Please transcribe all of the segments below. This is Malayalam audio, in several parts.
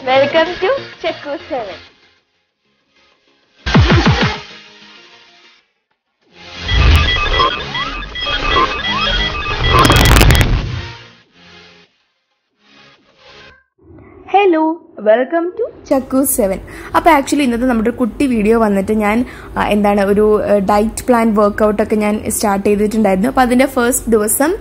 Welcome to Chakku 7. Hello, welcome to Chakku 7. അപ്പോൾ ആക്ച്വലി ഇന്നത്തെ നമ്മുടെ കുട്ടി വീഡിയോ വന്നിട്ട് ഞാൻ ഒരു ഡയറ്റ് പ്ലാൻ വർക്കൗട്ടൊക്കെ ഞാൻ സ്റ്റാർട്ട് ചെയ്തിട്ടുണ്ടായിരുന്നു. അപ്പോൾ അതിൻ്റെ ഫസ്റ്റ് ദിവസം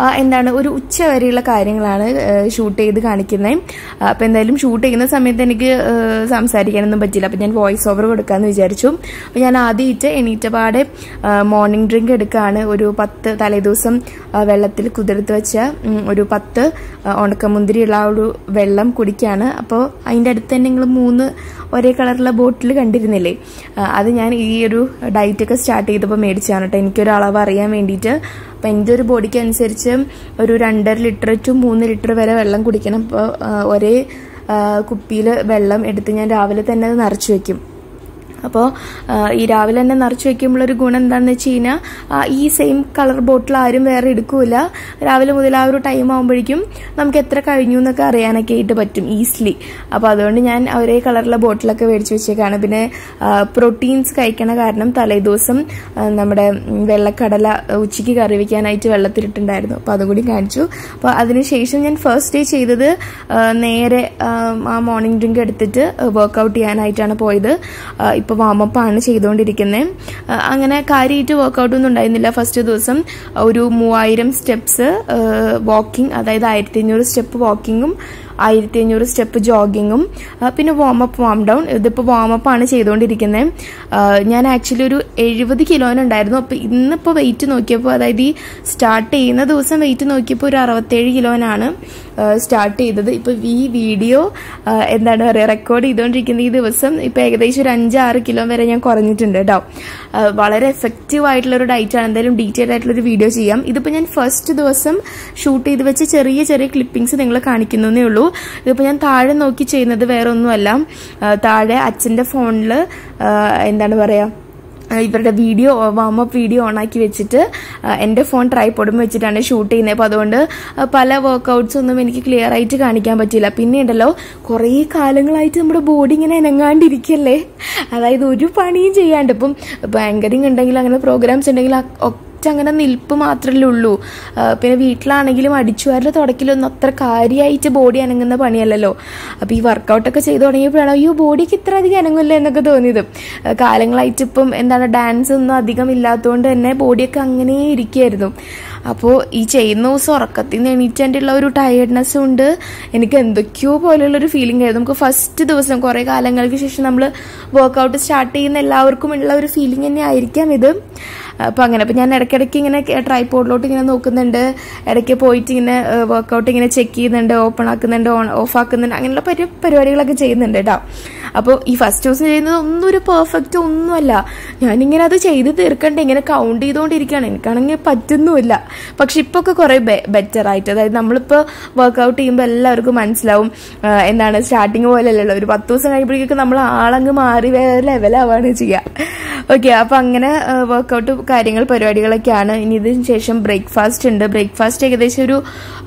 ഒരു ഉച്ച വരെയുള്ള കാര്യങ്ങളാണ് ഷൂട്ട് ചെയ്ത് കാണിക്കുന്നത്. അപ്പോൾ എന്തായാലും ഷൂട്ട് ചെയ്യുന്ന സമയത്ത് എനിക്ക് സംസാരിക്കാനൊന്നും പറ്റില്ല. അപ്പോൾ ഞാൻ വോയിസ് ഓവർ കൊടുക്കാമെന്ന് വിചാരിച്ചു. അപ്പോൾ ഞാൻ ആദ്യമായിട്ട് എണീറ്റപാടെ മോർണിംഗ് ഡ്രിങ്ക് എടുക്കുകയാണ്. ഒരു 10 തലേദിവസം വെള്ളത്തിൽ കുതിർത്ത് വെച്ച ഒരു 10 ഉണക്കമുന്തിരിയുള്ള ആ ഒരു വെള്ളം കുടിക്കുകയാണ്. അപ്പോൾ അതിൻ്റെ അടുത്ത് തന്നെ നിങ്ങൾ 3 ഒരേ കളറുള്ള ബോട്ടിൽ കണ്ടിരുന്നില്ലേ, അത് ഞാൻ ഈ ഒരു ഡയറ്റൊക്കെ സ്റ്റാർട്ട് ചെയ്തപ്പോൾ മേടിച്ചതാണ് കേട്ടോ. എനിക്കൊരളവ് അറിയാൻ വേണ്ടിയിട്ട്. അപ്പം എൻ്റെ ഒരു ബോഡിക്ക് അനുസരിച്ച് ഒരു 2.5 ലിറ്റർ ടു 3 ലിറ്റർ വരെ വെള്ളം കുടിക്കണം. അപ്പോൾ ഒരേ കുപ്പിയിൽ വെള്ളം എടുത്ത് ഞാൻ രാവിലെ തന്നെ അത് നിറച്ച് വയ്ക്കും. അപ്പോൾ ഈ രാവിലെ തന്നെ നിറച്ച് വയ്ക്കുമ്പോഴൊരു ഗുണം എന്താണെന്ന് വെച്ച് കഴിഞ്ഞാൽ ഈ സെയിം കളർ ബോട്ടിൽ ആരും വേറെ എടുക്കില്ല. രാവിലെ മുതൽ ആ ഒരു ടൈം ആകുമ്പോഴേക്കും നമുക്ക് എത്ര കഴിഞ്ഞു എന്നൊക്കെ അറിയാനൊക്കെ ആയിട്ട് പറ്റും ഈസിലി. അപ്പോൾ അതുകൊണ്ട് ഞാൻ ഒരേ കളറിലെ ബോട്ടിലൊക്കെ മേടിച്ച് വെച്ചേക്കാണ്. പിന്നെ പ്രോട്ടീൻസ് കഴിക്കണ കാരണം തലേദിവസം നമ്മുടെ വെള്ളക്കടല ഉച്ചയ്ക്ക് കറി വയ്ക്കാനായിട്ട് വെള്ളത്തിലിട്ടുണ്ടായിരുന്നു. അപ്പോൾ അതും കൂടി കാണിച്ചു. അപ്പോൾ അതിനുശേഷം ഞാൻ ഫസ്റ്റ് ഡേ ചെയ്തത് നേരെ ആ മോർണിംഗ് ഡ്രിങ്ക് എടുത്തിട്ട് വർക്കൗട്ട് ചെയ്യാനായിട്ടാണ് പോയത്. ഇപ്പോൾ വാമപ്പാണ് ചെയ്തുകൊണ്ടിരിക്കുന്നത്. അങ്ങനെ കാര്യമായിട്ട് വർക്കൗട്ടൊന്നും ഉണ്ടായിരുന്നില്ല. ഫസ്റ്റ് ദിവസം ഒരു 3000 സ്റ്റെപ്സ് വാക്കിംഗ്, അതായത് 1500 സ്റ്റെപ്പ് വാക്കിങ്ങും 1500 സ്റ്റെപ്പ് ജോഗിങ്ങും പിന്നെ വാമപ്പ് വാം ഡൗൺ. ഇതിപ്പോൾ വാമപ്പാണ് ചെയ്തുകൊണ്ടിരിക്കുന്നത്. ഞാൻ ആക്ച്വലി ഒരു 70 കിലോനുണ്ടായിരുന്നു. അപ്പോൾ ഇന്നിപ്പോൾ വെയിറ്റ് നോക്കിയപ്പോൾ, അതായത് ഈ സ്റ്റാർട്ട് ചെയ്യുന്ന ദിവസം വെയിറ്റ് നോക്കിയപ്പോൾ ഒരു 67 കിലോനാണ് സ്റ്റാർട്ട് ചെയ്തത്. ഇപ്പോൾ ഈ വീഡിയോ റെക്കോർഡ് ചെയ്തുകൊണ്ടിരിക്കുന്ന ഈ ദിവസം ഇപ്പോൾ ഏകദേശം ഒരു 5-6 കിലോ വരെ ഞാൻ കുറഞ്ഞിട്ടുണ്ട് കേട്ടോ. വളരെ എഫക്റ്റീവ് ആയിട്ടുള്ളൊരു ഡയറ്റാണ്. എന്തായാലും ഡീറ്റെയിൽ ആയിട്ടുള്ളൊരു വീഡിയോ ചെയ്യാം. ഇതിപ്പോൾ ഞാൻ ഫസ്റ്റ് ദിവസം ഷൂട്ട് ചെയ്ത് വെച്ച് ചെറിയ ചെറിയ ക്ലിപ്പിംഗ്സ് നിങ്ങളെ കാണിക്കുന്നേ ഉള്ളൂ. ഇതിപ്പോൾ ഞാൻ താഴെ നോക്കി ചെയ്യുന്നത് വേറെ ഒന്നുമല്ല. താഴെ അച്ഛൻ്റെ ഫോണിൽ ഇവരുടെ വീഡിയോ വാമപ്പ് വീഡിയോ ഓണാക്കി വെച്ചിട്ട് എൻ്റെ ഫോൺ ട്രൈപോഡും വെച്ചിട്ടാണ് ഷൂട്ട് ചെയ്യുന്നത്. അപ്പോൾ അതുകൊണ്ട് പല വർക്കൗട്ട്സ് ഒന്നും എനിക്ക് ക്ലിയർ ആയിട്ട് കാണിക്കാൻ പറ്റില്ല. പിന്നെ ഉണ്ടല്ലോ, കുറേ കാലങ്ങളായിട്ട് നമ്മുടെ ബോഡി ഇങ്ങനെ അനങ്ങാണ്ടിരിക്കല്ലേ, അതായത് ഒരു പണിയും ചെയ്യാണ്ട്. ഇപ്പം ആങ്കറിങ് ഉണ്ടെങ്കിൽ അങ്ങനെ പ്രോഗ്രാംസ് ഉണ്ടെങ്കിൽ അങ്ങനെ നിൽപ്പ് മാത്രമല്ലേ ഉള്ളൂ. പിന്നെ വീട്ടിലാണെങ്കിലും അടിച്ചുവാരൽ തുടക്കലൊന്നും അത്ര കാര്യമായിട്ട് ബോഡി അനങ്ങുന്ന പണിയല്ലല്ലോ. അപ്പോൾ ഈ വർക്കൗട്ടൊക്കെ ചെയ്ത് തുടങ്ങിയപ്പോഴാണ് അയ്യോ ബോഡിക്ക് ഇത്ര അധികം അനങ്ങില്ല എന്നൊക്കെ തോന്നിയത്. കാലങ്ങളായിട്ട് ഇപ്പം ഡാൻസ് ഒന്നും അധികം ഇല്ലാത്തതുകൊണ്ട് തന്നെ ബോഡിയൊക്കെ അങ്ങനെ ഇരിക്കുകയായിരുന്നു. അപ്പോൾ ഈ ചെയ്യുന്ന ദിവസം ഉറക്കത്തിൽ നിന്ന് എണീറ്റേണ്ടുള്ള ഒരു ടയർഡ്നെസ്സും ഉണ്ട്. എനിക്ക് എന്തൊക്കെയോ പോലെയുള്ളൊരു ഫീലിംഗ് ആയിരുന്നു. നമുക്ക് ഫസ്റ്റ് ദിവസം കുറേ കാലങ്ങൾക്ക് ശേഷം നമ്മൾ വർക്കൗട്ട് സ്റ്റാർട്ട് ചെയ്യുന്ന എല്ലാവർക്കും ഉള്ള ഒരു ഫീലിംഗ് തന്നെ ആയിരിക്കാം ഇത്. അപ്പോൾ ഞാൻ ഇടയ്ക്കിടയ്ക്ക് ഇങ്ങനെ ട്രൈപോഡിലോട്ട് ഇങ്ങനെ നോക്കുന്നുണ്ട്, ഇടയ്ക്ക് പോയിട്ട് ഇങ്ങനെ വർക്കൗട്ട് ഇങ്ങനെ ചെക്ക് ചെയ്യുന്നുണ്ട്, ഓപ്പൺ ആക്കുന്നുണ്ട്, ഓഫ് ആക്കുന്നുണ്ട്, അങ്ങനെയുള്ള പരിപാടികളൊക്കെ ചെയ്യുന്നുണ്ട് കേട്ടോ. അപ്പോൾ ഈ ഫസ്റ്റ് ദിവസം ചെയ്യുന്നത് ഒന്നും ഒരു പെർഫെക്റ്റ് ഒന്നുമല്ല. ഞാനിങ്ങനെ അത് ചെയ്ത് തീർക്കണ്ടേ, ഇങ്ങനെ കൗണ്ട് ചെയ്തുകൊണ്ടിരിക്കുകയാണ്. എനിക്കാണെങ്കിൽ പറ്റുന്നുമില്ല. പക്ഷെ ഇപ്പോൾ ഒക്കെ കുറേ ബെറ്റർ ആയിട്ട്, അതായത് നമ്മളിപ്പോൾ വർക്കൗട്ട് ചെയ്യുമ്പോൾ എല്ലാവർക്കും മനസ്സിലാവും സ്റ്റാർട്ടിങ് പോലെയല്ലല്ലോ. ഒരു 10 ദിവസം കഴിയുമ്പോഴേക്കൊക്കെ നമ്മൾ ആളങ്ങ് മാറി വേറെ ലെവലാവാണ് ചെയ്യുക. ഓക്കെ, അപ്പോൾ അങ്ങനെ വർക്കൗട്ട് കാര്യങ്ങൾ പരിപാടികളൊക്കെയാണ്. ഇനി ഇതിന് ശേഷം ബ്രേക്ക്ഫാസ്റ്റ് ഉണ്ട്. ബ്രേക്ക്ഫാസ്റ്റ് ഏകദേശം ഒരു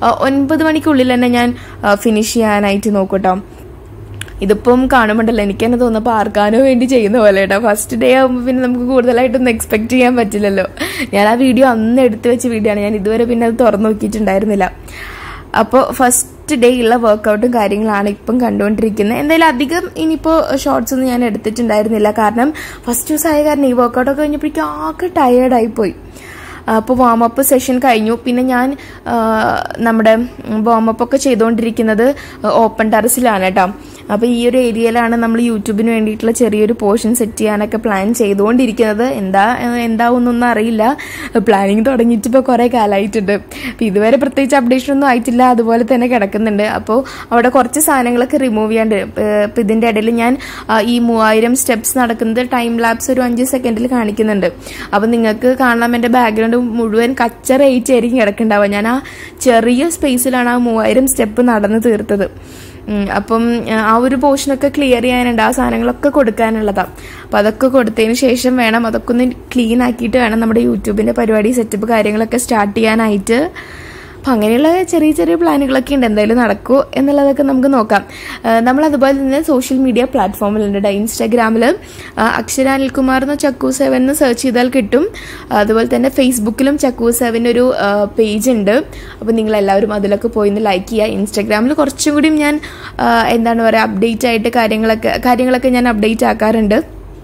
9 മണിക്കുള്ളിൽ തന്നെ ഞാൻ ഫിനിഷ് ചെയ്യാനായിട്ട് നോക്കൂട്ടോ. ഇതിപ്പം കാണുമ്പോണ്ടല്ലോ എനിക്ക് തന്നെ തോന്നുന്നപ്പോൾ ആർക്കാനോ വേണ്ടി ചെയ്യുന്ന പോലെ കേട്ടോ. ഫസ്റ്റ് ഡേ ആകുമ്പോൾ പിന്നെ നമുക്ക് കൂടുതലായിട്ടൊന്നും എക്സ്പെക്ട് ചെയ്യാൻ പറ്റില്ലല്ലോ. ഞാൻ ആ വീഡിയോ അന്ന് എടുത്തു വെച്ച വീഡിയോ ആണ്. ഞാൻ ഇതുവരെ പിന്നെ അത് തുറന്നു നോക്കിയിട്ടുണ്ടായിരുന്നില്ല. അപ്പോൾ ഫസ്റ്റ് ഡേ ഉള്ള വർക്കൗട്ടും കാര്യങ്ങളാണ് ഇപ്പം കണ്ടുകൊണ്ടിരിക്കുന്നത്. എന്തായാലും അധികം ഇനിയിപ്പോൾ ഷോർട്സ് ഒന്നും ഞാൻ എടുത്തിട്ടുണ്ടായിരുന്നില്ല. കാരണം ഫസ്റ്റ് ദിവസം ആയ കാരണം ഈ വർക്കൗട്ടൊക്കെ കഴിഞ്ഞപ്പോഴേക്കും ആകെ ടയേർഡായിപ്പോയി. അപ്പോൾ വാമപ്പ് സെഷൻ കഴിഞ്ഞു. പിന്നെ ഞാൻ നമ്മുടെ വാമപ്പൊക്കെ ചെയ്തുകൊണ്ടിരിക്കുന്നത് ഓപ്പൺ ടെറസിലാണ് കേട്ടോ. അപ്പോൾ ഈ ഒരു ഏരിയയിലാണ് നമ്മൾ യൂട്യൂബിന് വേണ്ടിയിട്ടുള്ള ചെറിയൊരു പോർഷൻ സെറ്റ് ചെയ്യാനൊക്കെ പ്ലാൻ ചെയ്തുകൊണ്ടിരിക്കുന്നത്. എന്താവുന്നൊന്നും അറിയില്ല. പ്ലാനിങ് തുടങ്ങിയിട്ട് ഇപ്പോൾ കുറേ കാലമായിട്ടുണ്ട്. അപ്പോൾ ഇതുവരെ പ്രത്യേകിച്ച് അപ്ഡേഷനൊന്നും ആയിട്ടില്ല, അതുപോലെ തന്നെ കിടക്കുന്നുണ്ട്. അപ്പോൾ അവിടെ കുറച്ച് സാധനങ്ങളൊക്കെ റിമൂവ് ചെയ്യാണ്ട്. ഇപ്പോൾ ഇതിൻ്റെ ഇടയിൽ ഞാൻ ഈ 3000 സ്റ്റെപ്സ് നടക്കുന്നത് ടൈം ലാപ്സ് ഒരു 5 സെക്കൻഡിൽ കാണിക്കുന്നുണ്ട്. അപ്പോൾ നിങ്ങൾക്ക് കാണാം എൻ്റെ ബാക്ക്ഗ്രൗണ്ട് മുഴുവൻ കച്ചറയിട്ടായിരിക്കും കിടക്കുന്നുണ്ടാവുക. ഞാൻ ആ ചെറിയ സ്പേസിലാണ് ആ 3000 സ്റ്റെപ്പ് നടന്ന് തീർത്തത്. അപ്പം ആ ഒരു പോർഷനൊക്കെ ക്ലിയർ ചെയ്യാനുണ്ട്. ആ സാധനങ്ങളൊക്കെ കൊടുക്കാനുള്ളതാണ്. അപ്പോൾ അതൊക്കെ കൊടുത്തതിന് ശേഷം വേണം അതൊക്കെ ഒന്ന് ക്ലീൻ ആക്കിയിട്ട് വേണം നമ്മുടെ യൂട്യൂബിൻ്റെ പരിപാടി സെറ്റപ്പ് കാര്യങ്ങളൊക്കെ സ്റ്റാർട്ട് ചെയ്യാനായിട്ട്. അപ്പം അങ്ങനെയുള്ള ചെറിയ ചെറിയ പ്ലാനുകളൊക്കെ ഉണ്ട്. എന്തായാലും നടക്കുമോ എന്നുള്ളതൊക്കെ നമുക്ക് നോക്കാം. നമ്മളതുപോലെ തന്നെ സോഷ്യൽ മീഡിയ പ്ലാറ്റ്ഫോമിലുണ്ട്. ഇൻസ്റ്റാഗ്രാമിൽ അക്ഷര അനിൽകുമാർ എന്നോ ചക്കു7 എന്ന് സെർച്ച് ചെയ്താൽ കിട്ടും. അതുപോലെ തന്നെ ഫേസ്ബുക്കിലും ചക്കു7 ഒരു പേജ് ഉണ്ട്. അപ്പോൾ നിങ്ങളെല്ലാവരും അതിലൊക്കെ പോയി ഒന്ന് ലൈക്ക് ചെയ്യുക. ഇൻസ്റ്റാഗ്രാമിൽ കുറച്ചും കൂടി ഞാൻ എന്താണ് പറയുക, അപ്ഡേറ്റ് ആയിട്ട് കാര്യങ്ങളൊക്കെ ഞാൻ അപ്ഡേറ്റ് ആക്കാറുണ്ട്.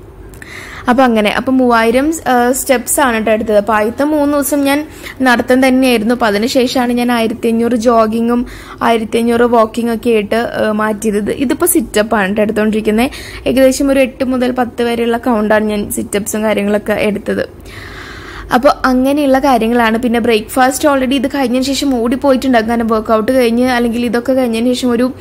അപ്പോൾ അങ്ങനെ 3000 സ്റ്റെപ്സ് ആണ് കേട്ടോ എടുത്തത്. അപ്പോൾ ആദ്യത്തെ 3 ദിവസം ഞാൻ നടത്തം തന്നെയായിരുന്നു. അപ്പോൾ അതിനുശേഷമാണ് ഞാൻ 1500 ജോഗിങ്ങും 1500 വാക്കിംഗ് ഒക്കെ ആയിട്ട് മാറ്റിയത്. ഇതിപ്പോൾ സിറ്റപ്പാണ് കേട്ടോ എടുത്തുകൊണ്ടിരിക്കുന്നത്. ഏകദേശം ഒരു 8 മുതൽ 10 വരെയുള്ള കൗണ്ടാണ് ഞാൻ സിറ്റപ്സും കാര്യങ്ങളൊക്കെ എടുത്തത്. അപ്പോൾ അങ്ങനെയുള്ള കാര്യങ്ങളാണ്. പിന്നെ ബ്രേക്ക്ഫാസ്റ്റ് ഓൾറെഡി ഇത് കഴിഞ്ഞതിന് ശേഷം ഓടിപ്പോയിട്ടുണ്ടാകും. കാരണം വർക്കൗട്ട് കഴിഞ്ഞ് അല്ലെങ്കിൽ ഇതൊക്കെ കഴിഞ്ഞതിന് ശേഷം ഒരു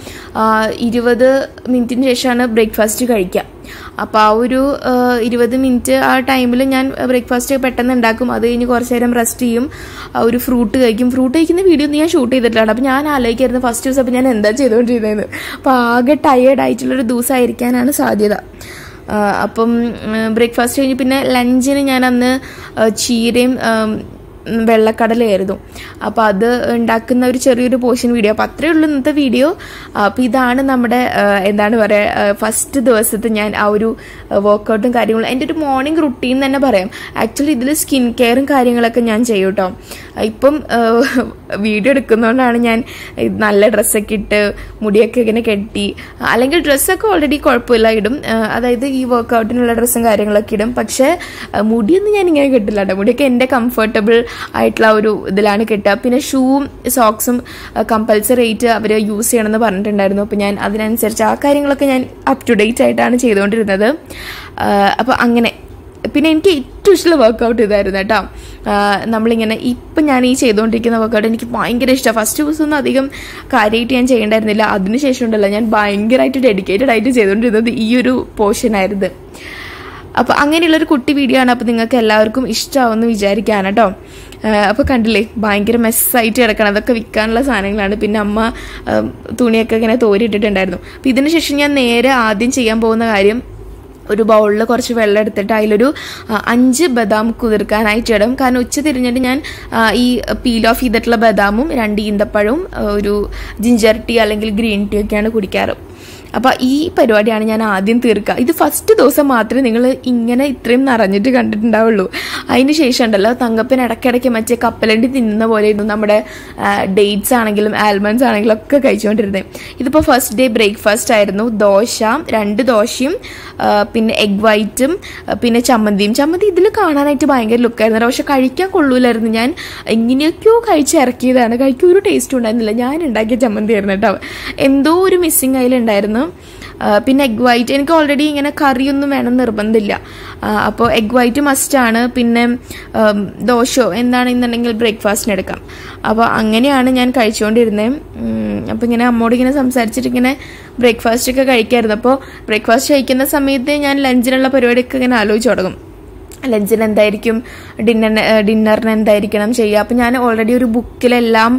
20 മിനിറ്റിന് ശേഷമാണ് ബ്രേക്ക്ഫാസ്റ്റ് കഴിക്കുക. അപ്പോൾ ആ ഒരു 20 മിനിറ്റ് ആ ടൈമിൽ ഞാൻ ബ്രേക്ക്ഫാസ്റ്റ് പെട്ടെന്ന് ഉണ്ടാക്കും. അത് കഴിഞ്ഞ് കുറച്ച് നേരം റെസ്റ്റ് ചെയ്യും, ഒരു ഫ്രൂട്ട് കഴിക്കും. ഫ്രൂട്ട് കഴിക്കുന്ന വീഡിയോ ഒന്നും ഞാൻ ഷൂട്ട് ചെയ്തിട്ടില്ല. അപ്പോൾ ഞാൻ ആലോചിക്കായിരുന്നു ഫസ്റ്റ് ദിവസം അപ്പോൾ ഞാൻ എന്താ ചെയ്തുകൊണ്ടിരുന്നത്. അപ്പോൾ ആകെ ടയേർഡ് ആയിട്ടുള്ളൊരു ദിവസമായിരിക്കാനാണ് സാധ്യത. അപ്പം ബ്രേക്ക്ഫാസ്റ്റ് കഴിഞ്ഞ് പിന്നെ ലഞ്ചിന് ഞാൻ അന്ന് ചീരയും വെള്ളക്കടലയായിരുന്നു. അപ്പോൾ അത് ഉണ്ടാക്കുന്ന ഒരു ചെറിയൊരു പോർഷൻ വീഡിയോ. അപ്പോൾ അത്രയേ ഉള്ളൂ ഇന്നത്തെ വീഡിയോ. അപ്പോൾ ഇതാണ് നമ്മുടെ എന്താണ് പറയുക, ഫസ്റ്റ് ദിവസത്തെ ഞാൻ ആ ഒരു വർക്കൗട്ടും കാര്യങ്ങളും എൻ്റെ ഒരു മോർണിംഗ് റുട്ടീൻ തന്നെ പറയാം. ആക്ച്വലി ഇതിൽ സ്കിൻ കെയറും കാര്യങ്ങളൊക്കെ ഞാൻ ചെയ്യും കേട്ടോ. ഇപ്പം വീഡിയോ എടുക്കുന്നതുകൊണ്ടാണ് ഞാൻ നല്ല ഡ്രസ്സൊക്കെ ഇട്ട് മുടിയൊക്കെ ഇങ്ങനെ കെട്ടി, അല്ലെങ്കിൽ ഡ്രസ്സൊക്കെ ഓൾറെഡി കുഴപ്പമില്ല ഇടും, അതായത് ഈ വർക്കൗട്ടിനുള്ള ഡ്രസ്സും കാര്യങ്ങളൊക്കെ ഇടും. പക്ഷേ മുടിയൊന്നും ഞാൻ ഇങ്ങനെ കെട്ടില്ല കേട്ടോ. മുടിയൊക്കെ എൻ്റെ കംഫർട്ടബിൾ ആയിട്ടുള്ള ഒരു ഇതിലാണ് കിട്ടുക. പിന്നെ ഷൂവും സോക്സും കമ്പൽസറി ആയിട്ട് അവർ യൂസ് ചെയ്യണമെന്ന് പറഞ്ഞിട്ടുണ്ടായിരുന്നു. അപ്പോൾ ഞാൻ അതിനനുസരിച്ച് ആ കാര്യങ്ങളൊക്കെ ഞാൻ അപ് ടു ഡേറ്റ് ആയിട്ടാണ് ചെയ്തുകൊണ്ടിരുന്നത്. അപ്പോൾ അങ്ങനെ പിന്നെ എനിക്ക് ഏറ്റവും ഇഷ്ടമുള്ള വർക്കൗട്ട് ഇതായിരുന്നു കേട്ടോ. നമ്മളിങ്ങനെ ഇപ്പം ഞാൻ ഈ ചെയ്തുകൊണ്ടിരിക്കുന്ന വർക്കൗട്ട് എനിക്ക് ഭയങ്കര ഇഷ്ടമാണ്. ഫസ്റ്റ് ദിവസമൊന്നും അധികം കാര്യമായിട്ട് ഞാൻ ചെയ്യേണ്ടായിരുന്നില്ല. അതിനുശേഷം ഉണ്ടല്ലോ ഞാൻ ഭയങ്കരമായിട്ട് ഡെഡിക്കേറ്റഡ് ആയിട്ട് ചെയ്തുകൊണ്ടിരുന്നത് ഈ ഒരു പോർഷനായിരുന്നു. അപ്പോൾ അങ്ങനെയുള്ളൊരു കുട്ടി വീഡിയോ ആണ്. അപ്പോൾ നിങ്ങൾക്ക് എല്ലാവർക്കും ഇഷ്ടമാവുമെന്ന് വിചാരിക്കാണ് കേട്ടോ. അപ്പോൾ കണ്ടില്ലേ, ഭയങ്കര മെസ്സായിട്ട് കിടക്കണം. അതൊക്കെ വിൽക്കാനുള്ള സാധനങ്ങളാണ്. പിന്നെ അമ്മ തുണിയൊക്കെ ഇങ്ങനെ തോരിയിട്ടിട്ടുണ്ടായിരുന്നു. അപ്പോൾ ഇതിന് ശേഷം ഞാൻ നേരെ ആദ്യം ചെയ്യാൻ പോകുന്ന കാര്യം, ഒരു ബൗളിൽ കുറച്ച് വെള്ളം എടുത്തിട്ട് അതിലൊരു 5 ബദാം കുതിർക്കാനായിട്ട് ഇടും. കാരണം ഉച്ച തിരിഞ്ഞിട്ട് ഞാൻ ഈ പീൽ ഓഫ് ചെയ്തിട്ടുള്ള ബദാമും 2 ഈന്തപ്പഴവും ഒരു ജിഞ്ചർ ടീ അല്ലെങ്കിൽ ഗ്രീൻ ടീ ഒക്കെയാണ് കുടിക്കാറ്. അപ്പോൾ ഈ പരിപാടിയാണ് ഞാൻ ആദ്യം തീർക്കുക. ഇത് ഫസ്റ്റ് ദിവസം മാത്രമേ നിങ്ങൾ ഇങ്ങനെ ഇത്രയും നിറഞ്ഞിട്ട് കണ്ടിട്ടുണ്ടാവുള്ളൂ. അതിന് ശേഷം ഉണ്ടല്ലോ തങ്കപ്പൻ ഇടയ്ക്കിടയ്ക്ക് മറ്റേ കപ്പലണ്ടി തിന്നുന്ന പോലെ ഇരുന്നു നമ്മുടെ ഡേറ്റ്സ് ആണെങ്കിലും ആൽമണ്ട്സ് ആണെങ്കിലും ഒക്കെ കഴിച്ചുകൊണ്ടിരുന്നത്. ഇതിപ്പോൾ ഫസ്റ്റ് ഡേ ബ്രേക്ക്ഫാസ്റ്റ് ആയിരുന്നു. 2 ദോശയും പിന്നെ എഗ് വൈറ്റും പിന്നെ ചമ്മന്തി ഇതിൽ കാണാനായിട്ട് ഭയങ്കര ലുക്കായിരുന്നു. പക്ഷെ കഴിക്കാൻ കൊള്ളൂലായിരുന്നു. ഞാൻ എങ്ങനെയൊക്കെയോ കഴിച്ചിറക്കിയതാണ്. കഴിക്കാൻ ഒരു ടേസ്റ്റും ഉണ്ടായിരുന്നില്ല. ഞാൻ ഉണ്ടാക്കിയ ചമ്മന്തി ആയിരുന്നു കേട്ടോ. എന്തോ ഒരു മിസ്സിങ് അതിലുണ്ടായിരുന്നു. പിന്നെ എഗ് വൈറ്റ് എനിക്ക് ഓൾറെഡി ഇങ്ങനെ കറിയൊന്നും വേണം നിർബന്ധമില്ല. അപ്പോൾ എഗ് വൈറ്റ് മസ്റ്റാണ്. പിന്നെ ദോശയോ എന്താണെന്നുണ്ടെങ്കിൽ ബ്രേക്ക്ഫാസ്റ്റിന് എടുക്കാം. അപ്പോൾ അങ്ങനെയാണ് ഞാൻ കഴിച്ചുകൊണ്ടിരുന്നത്. അപ്പോൾ ഇങ്ങനെ അമ്മോട് ഇങ്ങനെ സംസാരിച്ചിട്ട് ഇങ്ങനെ ബ്രേക്ക്ഫാസ്റ്റൊക്കെ കഴിക്കായിരുന്നു. അപ്പോൾ ബ്രേക്ക്ഫാസ്റ്റ് കഴിക്കുന്ന സമയത്ത് ഞാൻ ലഞ്ചിനുള്ള പരിപാടിയൊക്കെ ഇങ്ങനെ ആലോചിച്ച് തുടങ്ങും. ലഞ്ചിന് എന്തായിരിക്കും, ഡിന്നറിന് എന്തായിരിക്കണം ചെയ്യുക. അപ്പം ഞാൻ ഓൾറെഡി ഒരു ബുക്കിലെല്ലാം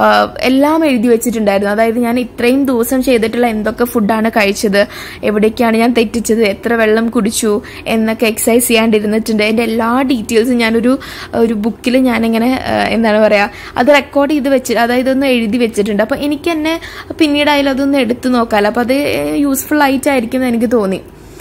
എഴുതി വെച്ചിട്ടുണ്ടായിരുന്നു. അതായത് ഞാൻ ഇത്രയും ദിവസം ചെയ്തിട്ടുള്ള എന്തൊക്കെ ഫുഡാണ് കഴിച്ചത്, എവിടേക്കാണ് ഞാൻ തെറ്റിച്ചത്, എത്ര വെള്ളം കുടിച്ചു എന്നൊക്കെ എക്സസൈസ് ചെയ്യാണ്ടിരുന്നിട്ടുണ്ട്. എൻ്റെ എല്ലാ ഡീറ്റെയിൽസും ഞാനൊരു ബുക്കിൽ ഞാനിങ്ങനെ എന്താണ് പറയുക, അത് റെക്കോർഡ് ചെയ്ത് വെച്ച്, അതായത് ഒന്ന് എഴുതി വെച്ചിട്ടുണ്ട്. അപ്പോൾ എനിക്ക് തന്നെ പിന്നീട് അതിലതൊന്ന് എടുത്തു നോക്കാമല്ലോ. അപ്പോൾ അത് യൂസ്ഫുൾ ആയിട്ടായിരിക്കും എന്ന് എനിക്ക് തോന്നി.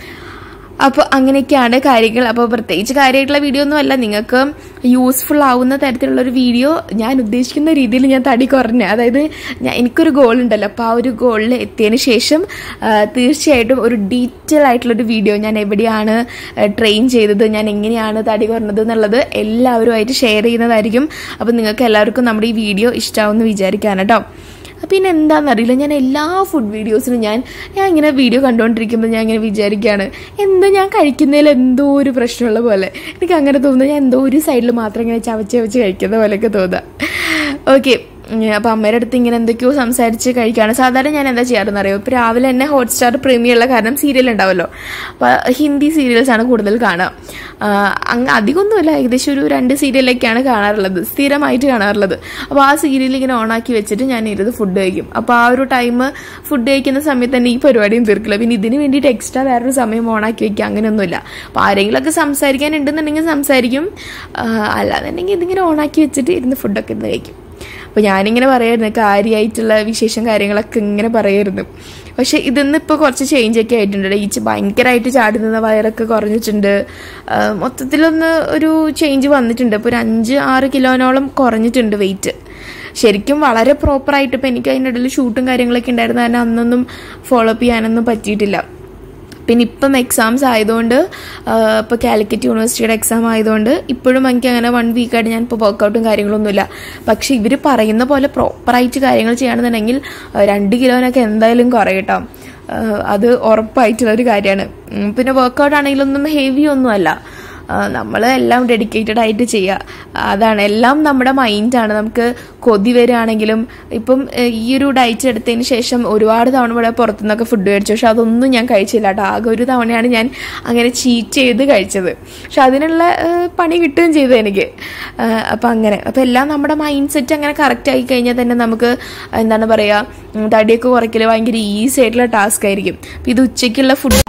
അപ്പോൾ അങ്ങനെയൊക്കെയാണ് കാര്യങ്ങൾ. അപ്പോൾ പ്രത്യേകിച്ച് കാര്യമായിട്ടുള്ള വീഡിയോ ഒന്നും അല്ല, നിങ്ങൾക്ക് യൂസ്ഫുൾ ആവുന്ന തരത്തിലുള്ളൊരു വീഡിയോ, ഞാൻ ഉദ്ദേശിക്കുന്ന രീതിയിൽ ഞാൻ തടി കുറഞ്ഞ, അതായത് എനിക്കൊരു ഗോൾ ഉണ്ടല്ലോ. അപ്പോൾ ആ ഒരു ഗോളിൽ എത്തിയതിന് ശേഷം തീർച്ചയായിട്ടും ഒരു ഡീറ്റെയിൽ ആയിട്ടുള്ളൊരു വീഡിയോ, ഞാൻ എവിടെയാണ് ട്രെയിൻ ചെയ്തത്, ഞാൻ എങ്ങനെയാണ് തടി കുറഞ്ഞത് എന്നുള്ളത് എല്ലാവരുമായിട്ട് ഷെയർ ചെയ്യുന്നതായിരിക്കും. അപ്പോൾ നിങ്ങൾക്ക് എല്ലാവർക്കും നമ്മുടെ ഈ വീഡിയോ ഇഷ്ടമാവുമെന്ന് വിചാരിക്കാണ് കേട്ടോ. പിന്നെ എന്താണെന്നറിയില്ല, ഞാൻ എല്ലാ ഫുഡ് വീഡിയോസിലും ഞാൻ ഇങ്ങനെ വീഡിയോ കണ്ടുകൊണ്ടിരിക്കുമ്പോൾ ഞാൻ ഇങ്ങനെ വിചാരിക്കുകയാണ്, എന്തോ ഞാൻ കഴിക്കുന്നതിൽ എന്തോ ഒരു പ്രശ്നമുള്ള പോലെ എനിക്ക് അങ്ങനെ തോന്നുന്നു. ഞാൻ എന്തോ ഒരു സൈഡിൽ മാത്രം ഇങ്ങനെ ചവച്ച് കഴിക്കുന്ന പോലെയൊക്കെ തോന്നുക. ഓക്കെ, അപ്പോൾ അമ്മയുടെ അടുത്ത് ഇങ്ങനെ എന്തൊക്കെയോ സംസാരിച്ച് കഴിക്കുകയാണ്. സാധാരണ ഞാൻ എന്താ ചെയ്യാറെന്ന് അറിയോ, ഇപ്പോൾ രാവിലെ തന്നെ ഹോട്ട്സ്റ്റാർ പ്രീമിയർ ഉള്ള കാരണം സീരിയൽ ഉണ്ടാവുമല്ലോ. അപ്പോൾ ഹിന്ദി സീരിയൽസാണ് കൂടുതൽ കാണുക. അധികമൊന്നുമില്ല, ഏകദേശം ഒരു 2 സീരിയലൊക്കെയാണ് കാണാറുള്ളത്, സ്ഥിരമായിട്ട് കാണാറുള്ളത്. അപ്പോൾ ആ സീരിയൽ ഇങ്ങനെ ഓണാക്കി വെച്ചിട്ട് ഞാൻ ഇരുന്ന് ഫുഡ് കഴിക്കും. അപ്പോൾ ആ ഒരു ടൈം ഫുഡ് കഴിക്കുന്ന സമയത്ത് തന്നെ ഈ പരിപാടിയും തീർക്കില്ല. പിന്നെ ഇതിന് വേണ്ടിയിട്ട് എക്സ്ട്രാ വേറൊരു സമയം ഓണാക്കി വയ്ക്കുക, അങ്ങനെയൊന്നുമില്ല. അപ്പോൾ ആരെങ്കിലുമൊക്കെ സംസാരിക്കാനുണ്ടെന്നുണ്ടെങ്കിൽ സംസാരിക്കും, അല്ലാന്നുണ്ടെങ്കിൽ ഇതിങ്ങനെ ഓണാക്കി വെച്ചിട്ട് ഇരുന്ന് ഫുഡൊക്കെ ഇരുന്ന് കഴിക്കും. അപ്പോൾ ഞാനിങ്ങനെ പറയായിരുന്നു കാര്യമായിട്ടുള്ള വിശേഷം കാര്യങ്ങളൊക്കെ ഇങ്ങനെ പറയായിരുന്നു. പക്ഷെ ഇതിന്ന് ഇപ്പോൾ കുറച്ച് ചേഞ്ചൊക്കെ ആയിട്ടുണ്ട്. ഈ ഭയങ്കരമായിട്ട് ചാടുന്ന വയറൊക്കെ കുറഞ്ഞിട്ടുണ്ട്. മൊത്തത്തിലൊന്ന് ഒരു ചേഞ്ച് വന്നിട്ടുണ്ട്. ഇപ്പോൾ ഒരു 5-6 കിലോനോളം കുറഞ്ഞിട്ടുണ്ട് വെയിറ്റ്. ശരിക്കും വളരെ പ്രോപ്പറായിട്ട് ഇപ്പോൾ എനിക്ക് അതിൻ്റെ ഇടയിൽ ഷൂട്ടും കാര്യങ്ങളൊക്കെ ഉണ്ടായിരുന്നു. കാരണം അന്നൊന്നും ഫോളോ അപ്പ് ചെയ്യാനൊന്നും പറ്റിയിട്ടില്ല. പിന്നെ ഇപ്പം എക്സാംസ് ആയതുകൊണ്ട്, ഇപ്പോൾ കാലിക്കറ്റ് യൂണിവേഴ്സിറ്റിയുടെ എക്സാം ആയതുകൊണ്ട് ഇപ്പോഴും എനിക്ക് അങ്ങനെ 1 വീക്കായിട്ട് ഞാൻ ഇപ്പോൾ വർക്കൗട്ടും കാര്യങ്ങളൊന്നുമില്ല. പക്ഷെ ഇവർ പറയുന്ന പോലെ പ്രോപ്പറായിട്ട് കാര്യങ്ങൾ ചെയ്യുകയാണെന്നുണ്ടെങ്കിൽ 2 കിലോനൊക്കെ എന്തായാലും കുറയട്ടോ. അത് ഉറപ്പായിട്ടുള്ളൊരു കാര്യമാണ്. പിന്നെ വർക്കൗട്ട് ആണെങ്കിലൊന്നും ഹെവി ഒന്നുമല്ല. നമ്മൾ എല്ലാം ഡെഡിക്കേറ്റഡ് ആയിട്ട് ചെയ്യുക. അതാണ് എല്ലാം നമ്മുടെ മൈൻഡാണ്. നമുക്ക് കൊതി വരികയാണെങ്കിലും ഇപ്പം ഈ ഒരു ഡയറ്റ് എടുത്തതിന് ശേഷം ഒരുപാട് തവണ ഇവിടെ പുറത്തുനിന്നൊക്കെ ഫുഡ് കഴിച്ചു. പക്ഷെ അതൊന്നും ഞാൻ കഴിച്ചില്ല കേട്ടോ. ആകെ ഒരു തവണയാണ് ഞാൻ അങ്ങനെ ചീറ്റ് ചെയ്ത് കഴിച്ചത്. പക്ഷെ അതിനുള്ള പണി കിട്ടുകയും ചെയ്തു എനിക്ക്. അപ്പം അങ്ങനെ അപ്പം എല്ലാം നമ്മുടെ മൈൻഡ് സെറ്റ് അങ്ങനെ കറക്റ്റ് ആയി കഴിഞ്ഞാൽ തന്നെ നമുക്ക് എന്താണ് പറയുക, തടിയൊക്കെ കുറയ്ക്കൽ ഭയങ്കര ഈസി ആയിട്ടുള്ള ടാസ്ക് ആയിരിക്കും. അപ്പം ഇത് ഉച്ചയ്ക്കുള്ള ഫുഡ്